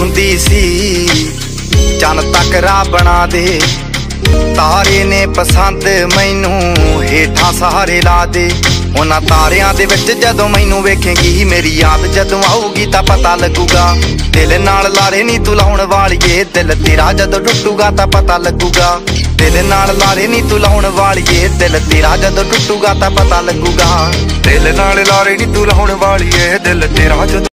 ਹੁੰਦੀ ਸੀ ਚੰਨ ਤੱਕ ਰਾਹ ਬਣਾ ਦੇ। ਤਾਰੇ ਨੇ ਪਸੰਦ ਮੈਨੂੰ ਹੇਠਾਂ ਸਹਾਰੇ ਲਾ ਦੇ। ਉਹਨਾਂ ਤਾਰਿਆਂ ਦੇ ਵਿੱਚ ਜਦੋਂ ਮੈਨੂੰ ਵੇਖੇਂਗੀ ਮੇਰੀ ਯਾਦ ਜਦੋਂ ਆਊਗੀ ਤਾਂ ਪਤਾ ਲੱਗੂਗਾ। ਦਿਲ ਨਾਲ ਲਾਰੇ ਨੀ ਤੂੰ ਲਾਉਣ ਵਾਲੀਏ, ਦਿਲ ਤੇਰਾ ਜਦੋਂ ਟੁੱਟੂਗਾ ਤਾਂ ਪਤਾ ਲੱਗੂਗਾ। ਦਿਲ ਨਾਲ ਲਾਰੇ ਨੀ ਤੂੰ ਲਾਉਣ ਵਾਲੀਏ, ਦਿਲ ਤੇਰਾ ਜਦੋਂ ਟੁੱਟੂਗਾ ਤਾਂ ਪਤਾ ਲੱਗੂਗਾ। ਦਿਲ ਨਾਲ ਲਾਰੇ ਨੀ ਤੂੰ ਲਾਉਣ ਵਾਲੀਏ, ਦਿਲ ਤੇਰਾ ਜਦੋਂ